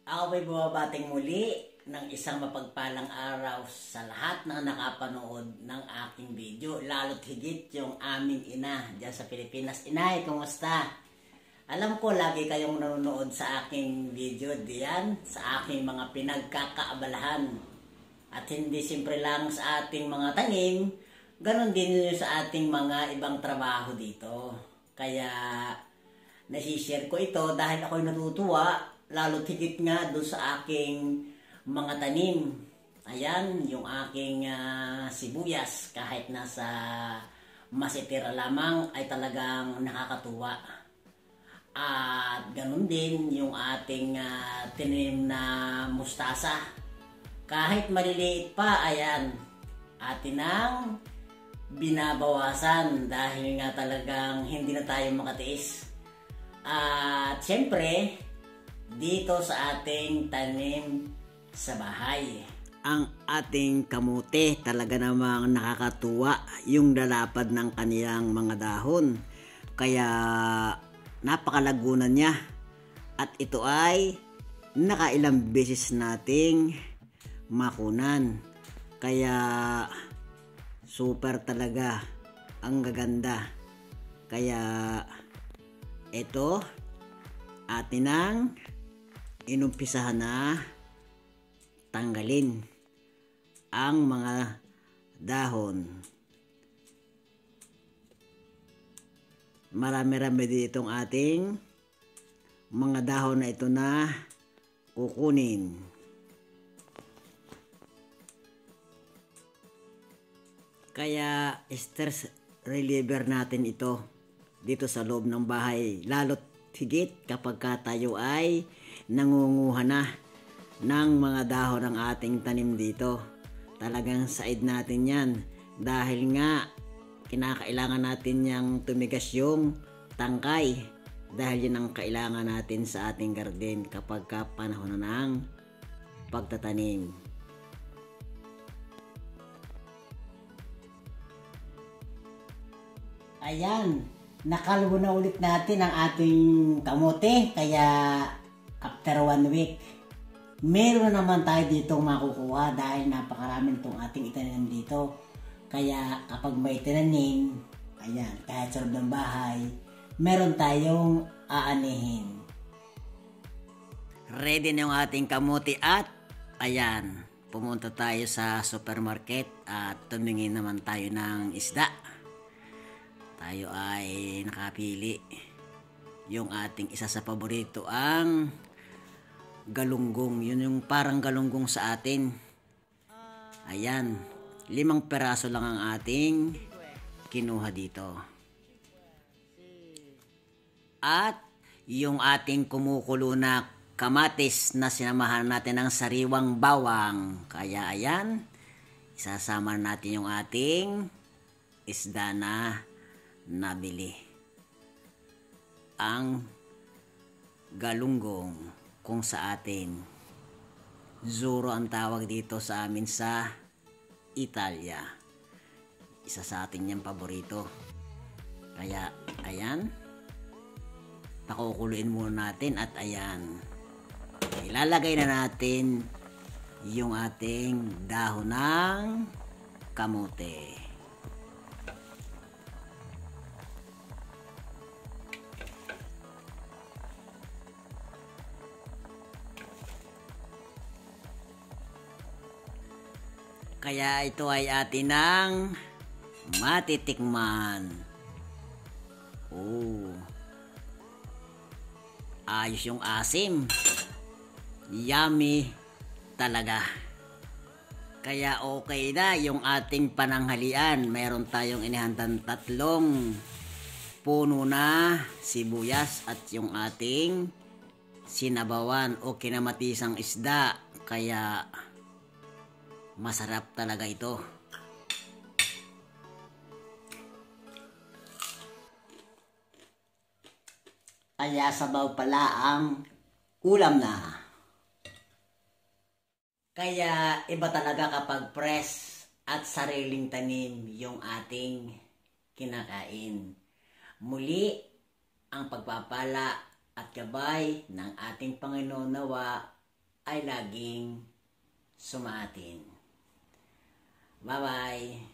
Ako may bumabating muli ng isang mapagpalang araw sa lahat na nakapanood ng aking video. Lalo't higit yung aming ina dyan sa Pilipinas. Inay, kumusta? Alam ko lagi kayong nanonood sa aking video diyan, sa aking mga pinagkakaabalahan. At hindi simple lang sa ating mga tanim, ganon din yun sa ating mga ibang trabaho dito. Kaya nasishare ko ito dahil ako'y natutuwa, lalo't higit nga doon sa aking mga tanim. Ayan, yung aking sibuyas, kahit nasa masitira lamang ay talagang nakakatuwa. At ganun din yung ating tinim na mustasa. Kahit maliliit pa, ayan, atin ang binabawasan dahil nga talagang hindi na tayo makatiis. At syempre, dito sa ating tanim sa bahay, ang ating kamote talaga namang nakakatuwa yung lalapad ng kaniyang mga dahon. Kaya napakalagunan niya. At ito ay nakailang beses nating makunan. Kaya super talaga ang gaganda. Kaya ito atin ang inumpisahan na tanggalin ang mga dahon. Marami-rami ditong ating mga dahon na ito na kukunin. Kaya stress reliever natin ito dito sa loob ng bahay, lalo't higit kapag tayo ay nangunguha na ng mga dahon ng ating tanim dito. Talagang said natin yan dahil nga kinakailangan natin yang tumigas yung tangkay dahil yan ang kailangan natin sa ating garden kapag panahon na ng pagtatanim. Ayan, nakalbo na ulit natin ang ating kamote. Kaya after 1 week, meron na naman tayo dito makukuha dahil napakaraming itong ating itanim dito. Kaya kapag may tinanim, ayan, kahit sa loob ng bahay, meron tayong aanihin. Ready na yung ating kamote at ayan, pumunta tayo sa supermarket at tumingin naman tayo ng isda. Tayo ay nakapili. Yung ating isa sa paborito ang galunggong. Yun yung parang galunggong sa atin. Ayan, 5 peraso lang ang ating kinuha dito. At yung ating kumukulo na kamatis na sinamahan natin ng sariwang bawang. Kaya ayan, isasama natin yung ating isda na nabili. Ang galunggong kung sa atin zuro ang tawag dito sa amin sa Italia. Isa sa atin yung paborito. Kaya ayan, pakukuluin muna natin at ayan, ilalagay na natin yung ating dahon ng kamote. Kaya ito ay atin ng matitikman. Oh, ayos yung asim. Yummy talaga. Kaya okay na yung ating pananghalian. Meron tayong inihandang 3 puno na sibuyas at yung ating sinabawan o kinamatisang isda. Kaya masarap talaga ito. Kaya sabaw pala ang ulam na. Kaya iba talaga kapag fresh at sariling tanim yung ating kinakain. Muli ang pagpapala at gabay ng ating Panginoon nawa ay laging sumatin. Bye-bye!